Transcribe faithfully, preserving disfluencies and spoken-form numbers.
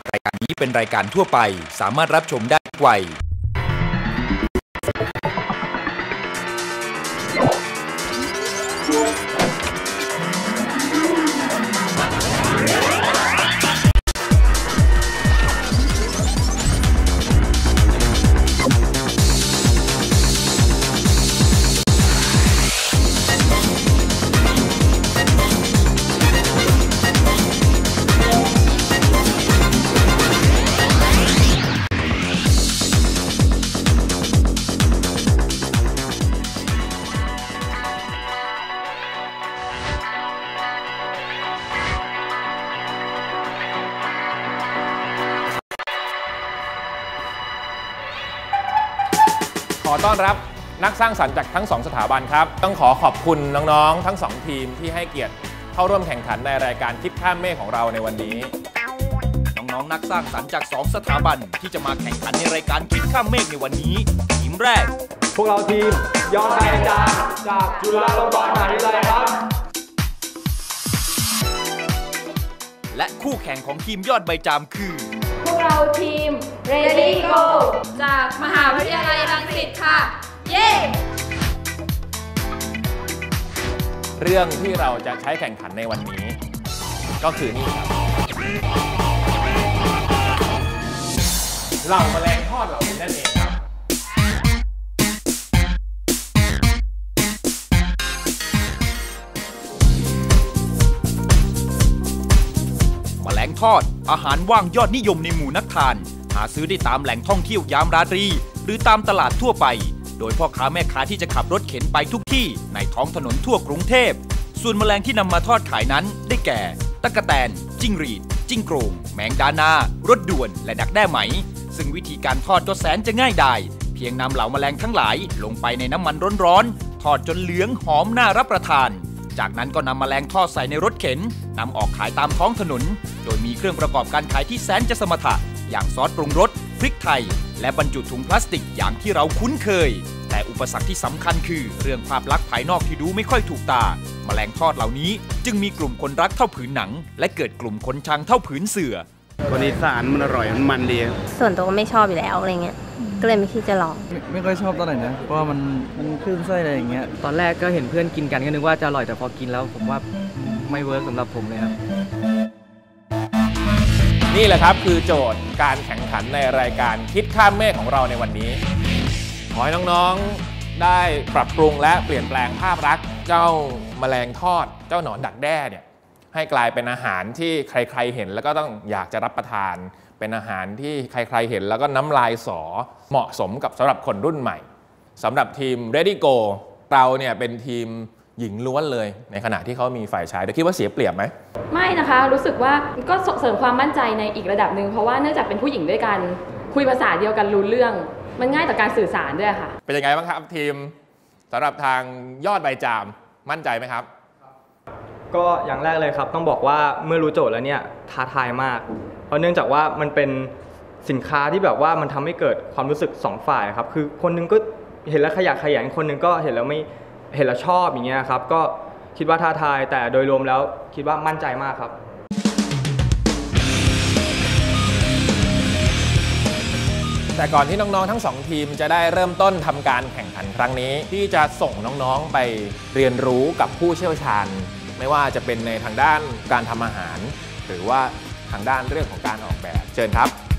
รายการนี้เป็นรายการทั่วไปสามารถรับชมได้ทุกวัยขอต้อนรับนักสร้างสรรค์จากทั้งสองสถาบันครับต้องขอขอบคุณน้องๆทั้งสองทีมที่ให้เกียรติเข้าร่วมแข่งขันในรายการคิดข้ามเมฆของเราในวันนี้น้องๆนักสร้างสรรค์จากสองสถาบันที่จะมาแข่งขันในรายการคิดข้ามเมฆในวันนี้ทีมแรกพวกเราทีมยอดใบจามจากจุฬาลงกรณ์มหาวิทยาลัยครับและคู่แข่งของทีมยอดใบจามคือพวกเราทีม Ready Go จากมหาวิทยาลัยรังสิตค่ะเย้เรื่องที่เราจะใช้แข่งขันในวันนี้ก็คือนี่ครับเหล่าแมลงทอดเหล่านี้นั่นเองครับแมลงทอดอาหารว่างยอดนิยมในหมู่นักทานหาซื้อได้ตามแหล่งท่องเที่ยวยามราตรีหรือตามตลาดทั่วไปโดยพ่อค้าแม่ค้าที่จะขับรถเข็นไปทุกที่ในท้องถนนทั่วกรุงเทพส่วนแมลงที่นำมาทอดขายนั้นได้แก่ตั๊กแตนจิ้งหรีดจิ้งโกรงแมงดานารถด่วนและดักแด้ไหมซึ่งวิธีการทอดก็แสนจะง่ายดายเพียงนำเหล่าแมลงทั้งหลายลงไปในน้ำมันร้อนๆทอดจนเหลืองหอมน่ารับประทานจากนั้นก็นำแมลงทอดใส่ในรถเข็นนำออกขายตามท้องถนนโดยมีเครื่องประกอบการขายที่แสนจะสมถะอย่างซอสปรุงรสพริกไทยและบรรจุถุงพลาสติกอย่างที่เราคุ้นเคยแต่อุปสรรคที่สำคัญคือเรื่องภาพลักษณ์ภายนอกที่ดูไม่ค่อยถูกตาแมลงทอดเหล่านี้จึงมีกลุ่มคนรักเท่าผืนหนังและเกิดกลุ่มคนชังเท่าผืนเสื่อคนอีสานมันอร่อยมันมันดีส่วนตัวก็ไม่ชอบอยู่แล้วอะไรเงี้ยก็เลยไม่คิดจะลองไม่ไม่ค่อยชอบตอนไหนนะเพราะว่ามันมันคลื่นไส้อะไรอย่างเงี้ยตอนแรกก็เห็นเพื่อนกินกันก็นึกว่าจะอร่อยแต่พอกินแล้วผมว่าไม่เวิร์กสำหรับผมเลยครับนี่แหละครับคือโจทย์การแข่งขันในรายการคิดข้ามเมฆของเราในวันนี้ขอให้น้องๆได้ปรับปรุงและเปลี่ยนแปลงภาพลักษณ์เจ้าแมลงทอดเจ้าหนอนดักแด้เนี่ยให้กลายเป็นอาหารที่ใครๆเห็นแล้วก็ต้องอยากจะรับประทานเป็นอาหารที่ใครๆเห็นแล้วก็น้ำลายสอเหมาะสมกับสำหรับคนรุ่นใหม่สำหรับทีม Ready Go เราเนี่ยเป็นทีมหญิงล้วนเลยในขณะที่เขามีฝ่ายชายคิดว่าเสียเปรียบไหมไม่นะคะรู้สึกว่าก็เสริมความมั่นใจในอีกระดับหนึ่งเพราะว่าเนื่องจากเป็นผู้หญิงด้วยกันคุยภาษาเดียวกันรู้เรื่องมันง่ายต่อการสื่อสารด้วยค่ะเป็นยังไงบ้างครับทีมสำหรับทางยอดใบจามมั่นใจไหมครับก็อย่างแรกเลยครับต้องบอกว่าเมื่อรู้โจทย์แล้วเนี่ยท้าทายมากเพราะเนื่องจากว่ามันเป็นสินค้าที่แบบว่ามันทำให้เกิดความรู้สึกสองฝ่ายครับคือคนนึงก็เห็นแล้วขยะแขยงคนนึงก็เห็นแล้วไม่เห็นแล้วชอบอย่างเงี้ยครับก็คิดว่าท้าทายแต่โดยรวมแล้วคิดว่ามั่นใจมากครับแต่ก่อนที่น้องๆทั้งสองทีมจะได้เริ่มต้นทำการแข่งขันครั้งนี้ที่จะส่งน้องๆไปเรียนรู้กับผู้เชี่ยวชาญไม่ว่าจะเป็นในทางด้านการทำอาหารหรือว่าทางด้านเรื่องของการออกแบบเชิญครับ